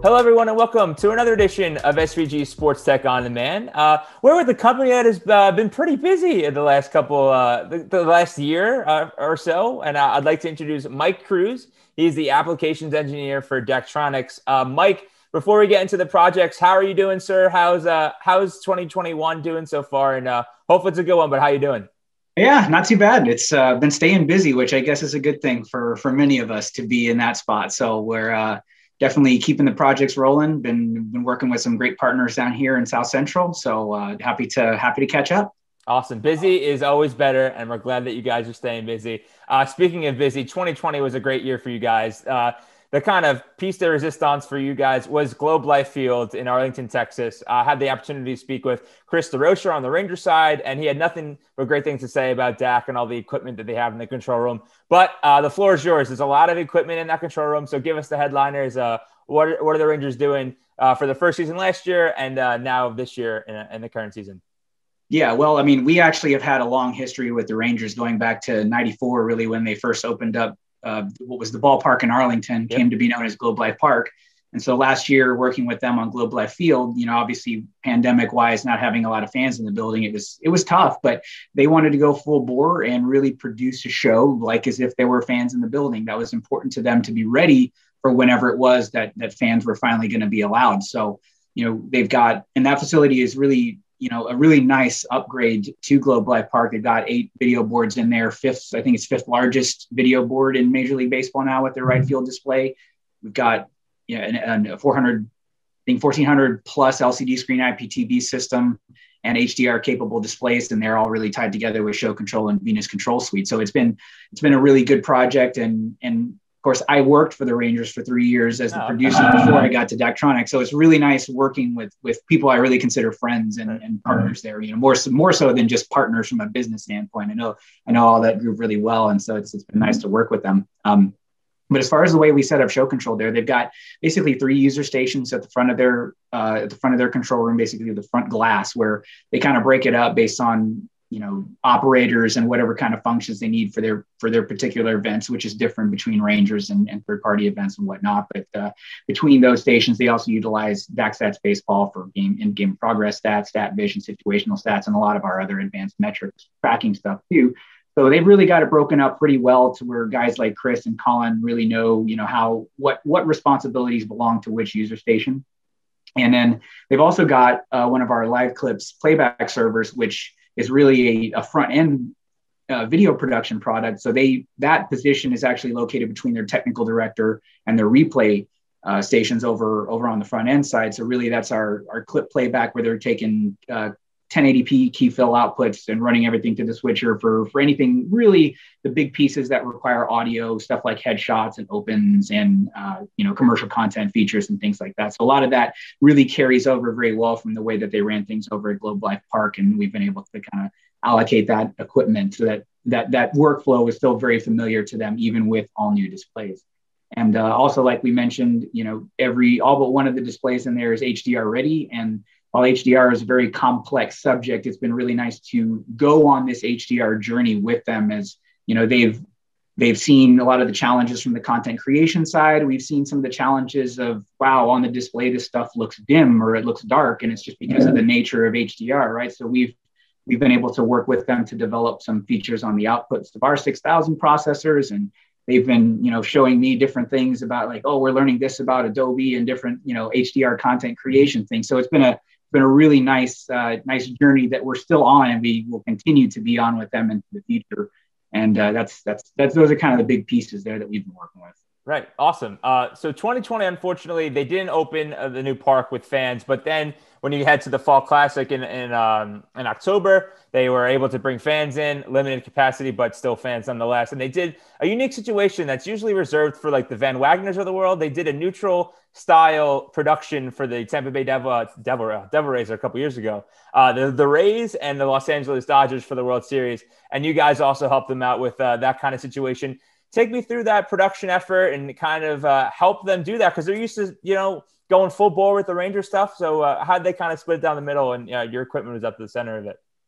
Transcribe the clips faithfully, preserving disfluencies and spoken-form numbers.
Hello, everyone, and welcome to another edition of S V G Sports Tech On Demand. Uh, we're with a company that has uh, been pretty busy in the last couple, uh, the, the last year uh, or so, and uh, I'd like to introduce Mike Cruz. He's the applications engineer for Daktronics. Uh, Mike, before we get into the projects, how are you doing, sir? How's uh, how's twenty twenty-one doing so far? And uh, hopefully it's a good one, but how you doing? Yeah, not too bad. It's uh, been staying busy, which I guess is a good thing for for many of us to be in that spot. So we're uh, definitely keeping the projects rolling. Been been working with some great partners down here in South Central. So uh, happy to happy to catch up. Awesome. Busy is always better, and we're glad that you guys are staying busy. Uh, speaking of busy, twenty twenty was a great year for you guys. Uh, the kind of piece de resistance for you guys was Globe Life Field in Arlington, Texas. I had the opportunity to speak with Chris DeRocher on the Rangers side, and he had nothing but great things to say about Dak and all the equipment that they have in the control room. But uh, the floor is yours. There's a lot of equipment in that control room, so give us the headliners. Uh, what, are, what are the Rangers doing uh, for the first season last year and uh, now this year in, in the current season? Yeah, well, I mean, we actually have had a long history with the Rangers going back to ninety-four, really, when they first opened up uh, what was the ballpark in Arlington, Yep. came to be known as Globe Life Park. And so last year, working with them on Globe Life Field, you know, obviously pandemic wise, not having a lot of fans in the building, it was, it was tough, but they wanted to go full bore and really produce a show like as if there were fans in the building. That was important to them to be ready for whenever it was that, that fans were finally going to be allowed. So, you know, they've got, and that facility is really, you know, a really nice upgrade to Globe Life Park. They've got eight video boards in there, fifth, I think it's fifth largest video board in Major League Baseball now with their right field display. We've got, you know, an, an four hundred, I think fourteen hundred plus L C D screen I P T V system and H D R capable displays, and they're all really tied together with Show Control and Venus Control Suite. So it's been, it's been a really good project. And, and of course, I worked for the Rangers for three years as the Oh, producer before I got to Daktronics. So it's really nice working with with people I really consider friends and, and partners there. You know, more more so than just partners from a business standpoint. I know I know all that group really well, and so it's it's been nice to work with them. Um, but as far as the way we set up Show Control there, they've got basically three user stations at the front of their uh, at the front of their control room, basically the front glass, where they kind of break it up based on, you know, operators and whatever kind of functions they need for their for their particular events, which is different between Rangers and, and third-party events and whatnot. But uh, between those stations, they also utilize DakStats Baseball for game in-game progress stats, stat vision, situational stats, and a lot of our other advanced metrics tracking stuff too. So they've really got it broken up pretty well to where guys like Chris and Colin really know, you know, how what what responsibilities belong to which user station. And then they've also got uh, one of our live clips playback servers, which is really a, a front end uh, video production product. So they that position is actually located between their technical director and their replay uh, stations over over on the front end side. So really, that's our our clip playback where they're taking uh, ten eighty p key fill outputs and running everything to the switcher for for anything really the big pieces that require audio, stuff like headshots and opens and uh, you know, commercial content features and things like that. So a lot of that really carries over very well from the way that they ran things over at Globe Life Park, and we've been able to kind of allocate that equipment so that that that workflow is still very familiar to them, even with all new displays. And uh, also, like we mentioned, you know, every all but one of the displays in there is H D R ready. And while H D R is a very complex subject, it's been really nice to go on this H D R journey with them, as you know, they've they've seen a lot of the challenges from the content creation side. We've seen some of the challenges of, wow, on the display, this stuff looks dim or it looks dark, and it's just because of the nature of H D R, right? So we've we've been able to work with them to develop some features on the outputs of our six thousand processors, and they've been, you know, showing me different things about like, oh, we're learning this about Adobe and different, you know, H D R content creation things. So it's been a been a really nice, uh, nice journey that we're still on, and we will continue to be on with them into the future. And uh, that's that's that's those are kind of the big pieces there that we've been working with. Right. Awesome. Uh, so twenty twenty, unfortunately, they didn't open uh, the new park with fans, but then when you head to the Fall Classic in in, um, in October, they were able to bring fans in, limited capacity, but still fans nonetheless. And they did a unique situation that's usually reserved for like the Van Wagners of the world. They did a neutral style production for the Tampa Bay Devil, uh, Devil, uh, Devil Rays a couple years ago, uh, the, the Rays and the Los Angeles Dodgers for the World Series. And you guys also helped them out with uh, that kind of situation. Take me through that production effort and kind of uh, help them do that, because they're used to, you know, going full bore with the Ranger stuff. So uh, how did they kind of split it down the middle, and uh, your equipment was up to the center of it?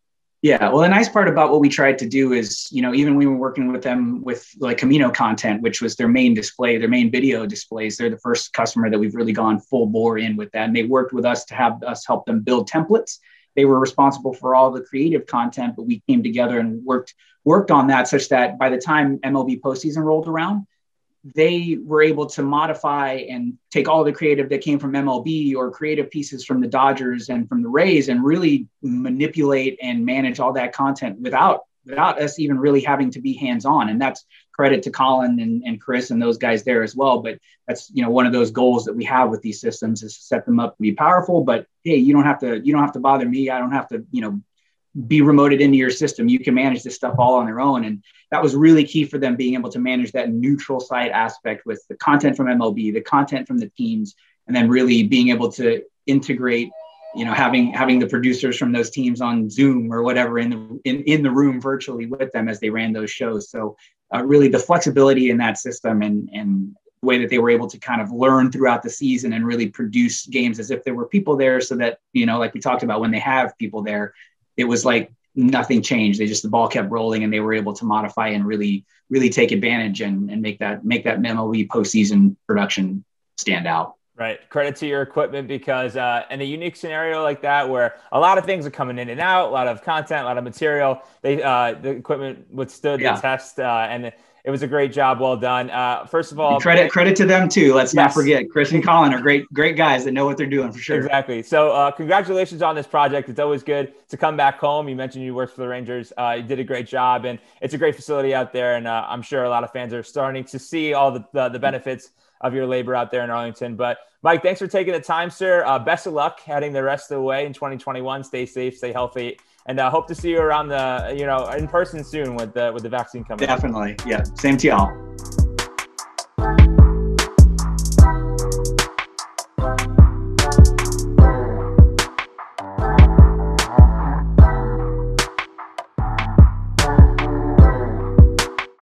Yeah, well, the nice part about what we tried to do is, you know, even when we were working with them with like Camino content, which was their main display, their main video displays, they're the first customer that we've really gone full bore in with that. And they worked with us to have us help them build templates. They were responsible for all the creative content, but we came together and worked worked on that such that by the time M L B postseason rolled around, they were able to modify and take all the creative that came from M L B or creative pieces from the Dodgers and from the Rays and really manipulate and manage all that content without without us even really having to be hands-on. And that's credit to Colin and, and Chris and those guys there as well. But that's, you know, one of those goals that we have with these systems is to set them up to be powerful. But hey, you don't have to, you don't have to bother me. I don't have to, you know, be remoted into your system. You can manage this stuff all on their own. And that was really key for them, being able to manage that neutral site aspect with the content from M L B, the content from the teams, and then really being able to integrate, you know, having having the producers from those teams on Zoom or whatever in the in, in the room virtually with them as they ran those shows. So uh, really the flexibility in that system and and the way that they were able to kind of learn throughout the season and really produce games as if there were people there, so that, you know, like we talked about, when they have people there, it was like nothing changed. They just, the ball kept rolling and they were able to modify and really, really take advantage and, and make that, make that M L B postseason production stand out. Right. Credit to your equipment, because uh, in a unique scenario like that, where a lot of things are coming in and out, a lot of content, a lot of material, they uh, the equipment withstood yeah. the test, uh, and it was a great job. Well done. Uh, first of all, and credit credit to them too. Let's yes. not forget, Chris and Colin are great great guys that know what they're doing for sure. Exactly. So uh, congratulations on this project. It's always good to come back home. You mentioned you worked for the Rangers. Uh, you did a great job, and it's a great facility out there. And uh, I'm sure a lot of fans are starting to see all the the, the benefits of your labor out there in Arlington. But Mike, thanks for taking the time, sir. Uh, best of luck heading the rest of the way in twenty twenty-one. Stay safe, stay healthy, and uh, hope to see you around the, you know, in person soon with the with the vaccine coming. Definitely. Yeah. Same to y'all.